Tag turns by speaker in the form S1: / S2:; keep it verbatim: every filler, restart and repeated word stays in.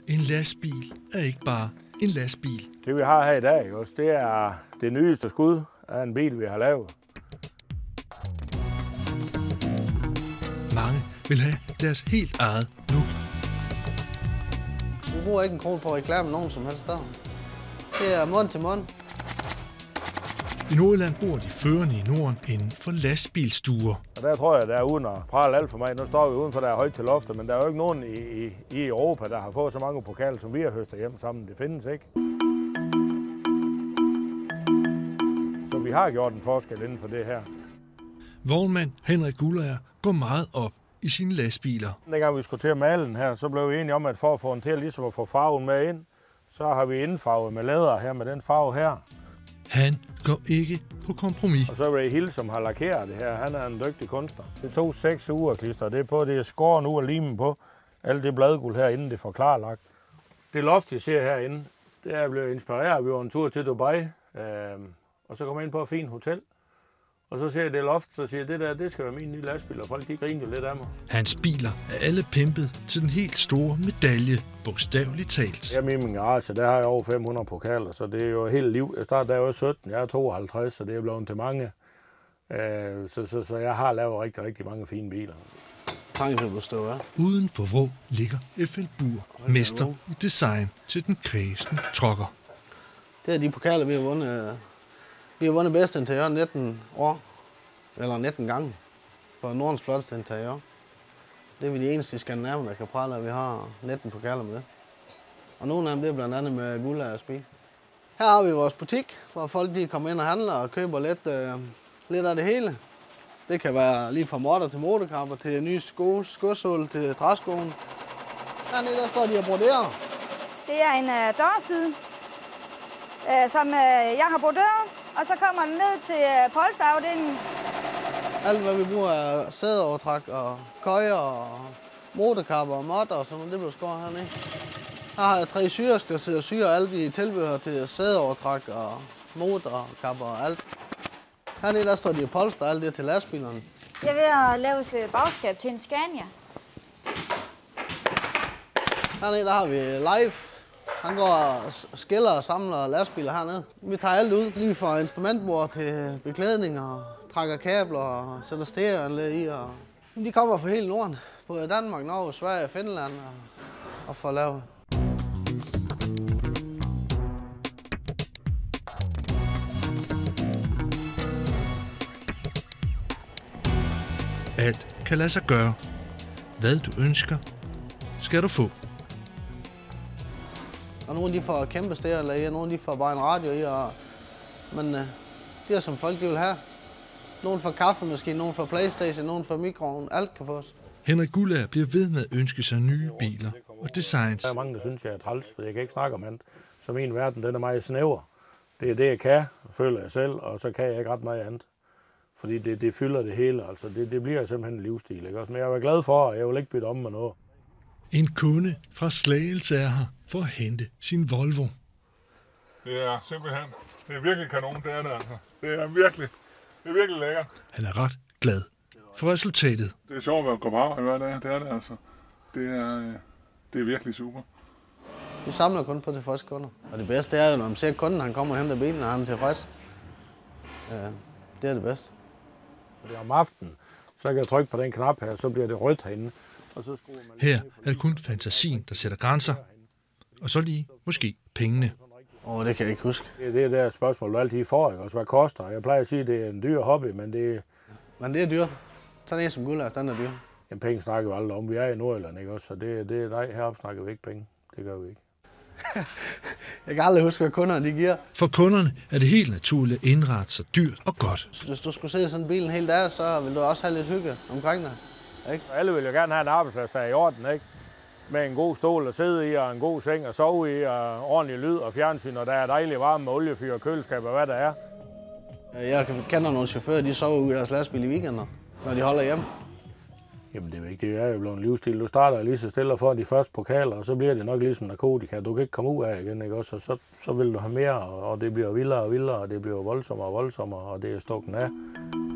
S1: En lastbil er ikke bare en lastbil.
S2: Det vi har her i dag, også, det er det nyeste skud af en bil, vi har lavet.
S1: Mange vil have deres helt eget look.
S3: Vi bruger ikke en krone på reklame nogen som helst der. Det er mund til mund.
S1: I Nordjylland bor de førende i Norden inden for lastbilstuer.
S2: Og der tror jeg, der er uden at prale alt for mig. Nu står vi udenfor, der er højt til loftet, men der er jo ikke nogen i, i, i Europa, der har fået så mange pokaler, som vi har høstet hjem sammen. Det findes ikke. Så vi har gjort en forskel inden for det her.
S1: Vognmand Henrik Guldager går meget op i sine lastbiler.
S2: Dengang vi skulle til at male den her, så blev vi enige om, at for at få den til ligesom at få farven med ind, så har vi indfarvet med læder her med den farve her.
S1: Han går ikke på kompromis.
S2: Og så er Ray Hill, som har lakeret det her. Han er en dygtig kunstner. Det tog seks uger at klistre det på. Det er skåret nu og limen på alt det bladguld her, inden det får klarlagt. Det loft, jeg ser herinde, det er blevet inspireret. Vi var en tur til Dubai, øh, og så kom jeg ind på et fint hotel. Og så ser jeg det loft, så siger jeg, det der, det skal være min nye lastbil, og folk de griner jo lidt af mig.
S1: Hans biler er alle pimpet til den helt store medalje, bogstaveligt talt.
S2: Hjemme i min garage, der har jeg over fem hundrede pokaler, så det er jo helt liv. Jeg startede, da jeg var sytten, jeg er tooghalvtreds, så det er blevet til mange. Øh, så, så, så jeg har lavet rigtig, rigtig mange fine biler.
S1: Uden for Vrå ligger F L Buur, mester i design til den kredsende trucker.
S3: Det er de pokaler, vi har vundet. Vi har vundet bedst interiør nitten år, eller nitten gange, på Nordens flotteste interiør. Det er vi de eneste i Scandinavia, der kan prale, at vi har nitten pokaler med det. Og nogle af dem det er blandt andet med Guldagers bil. Her har vi vores butik, hvor folk de kommer ind og handler og køber lidt, øh, lidt af det hele. Det kan være lige fra modder til motorkapper, til nye sko, skosål, til træskoen. Hernede der står de og broderer.
S4: Det er en øh, dørside, øh, som øh, jeg har broderet. Og så kommer den ned til polsterafdelingen.
S3: Alt hvad vi bruger er sædeovertræk og køjer og motorkapper og modder og sådan noget, det bliver skåret hernede. Her har jeg tre syersker, der sidder og syrer alt i tilbehør til sædeovertræk og motorkapper og alt. Hernede der står de og polster alt det til lastbilerne.
S4: Jeg er ved at lave bagskab til en Scania.
S3: Hernede der har vi live. Han går og skiller og samler lastbiler hernede. Vi tager alt ud, lige fra instrumentbord til beklædning og trækker kabler og sætter stereoanlæg i. Og de kommer fra hele Norden, både Danmark, Norge, Sverige, Finland og, og får lavet.
S1: Alt kan lade sig gøre. Hvad du ønsker, skal du få.
S3: Og nogle de får kæmpe stereoanlæg, og nogle de får bare en radio i. Og, men øh, det er som folk de vil have. Nogle får kaffemaskine, nogle får Playstation, nogle får mikroovn. Alt kan fås.
S1: Henrik Guldager bliver ved med at ønske sig nye biler og designs.
S2: Der er mange, der synes, jeg er træls, for jeg kan ikke snakke om andet. Så min verden, den er meget snæver. Det er det, jeg kan, føler jeg selv, og så kan jeg ikke ret meget andet. Fordi det, det fylder det hele, altså det, det bliver simpelthen en livsstil, ikke også? Men jeg var glad for, og jeg vil ikke bytte om med noget.
S1: En kunde fra Slagelse er her for at hente sin Volvo.
S5: Det er simpelthen, det er virkelig kanon, det er det altså. Det er virkelig, det er virkelig lækkert.
S1: Han er ret glad for resultatet.
S5: Det er sjovt at komme af hver dag, det er det altså. Det er, det er virkelig super.
S3: Vi samler kun på tilfredse kunder. Og det bedste er jo, når man ser kunden, han kommer og henter bilen, og han er tilfreds. Ja, det er det bedste.
S2: Fordi om aftenen, så kan jeg trykke på den knap her, så bliver det rødt herinde. Og så man
S1: her er det kun fantasien, der sætter grænser. Og så lige måske pengene.
S3: Åh, oh, det kan jeg ikke huske.
S2: Det er det der spørgsmål, du altid får, ikke? Også hvad koster. Jeg plejer at sige, at det er en dyr hobby, men det er...
S3: Men det er dyrt. Sådan en som Guldager, den er dyr.
S2: Jamen, penge snakker vi aldrig om. Vi er i Nordjylland, ikke også? Så det, det, nej, heroppe snakker vi ikke penge. Det gør vi ikke.
S3: Jeg kan aldrig huske, hvad kunderne de giver.
S1: For kunderne er det helt naturligt at indrette sig dyrt og godt.
S3: Hvis du skulle sidde i sådan en bil en hel dag, så vil du også have lidt hygge omkring dig. Ikke?
S2: Alle vil jo gerne have en arbejdsplads, der er i orden, ikke? Med en god stol at sidde i, og en god seng at sove i, og ordentlig lyd og fjernsyn, og der er dejlig varme med oliefyr og køleskab og hvad der er.
S3: Jeg kender nogle chauffører, de sover ude i deres lastbil i weekender, når de holder hjemme.
S2: Jamen det er jo ikke, det er jo blevet en livsstil. Du starter lige så stille og får de første pokaler, og så bliver det nok ligesom narkotika. Du kan ikke komme ud af igen, ikke også? Og så, så vil du have mere, og det bliver vildere og vildere, og det bliver voldsommere og voldsommere, og det er stukken af.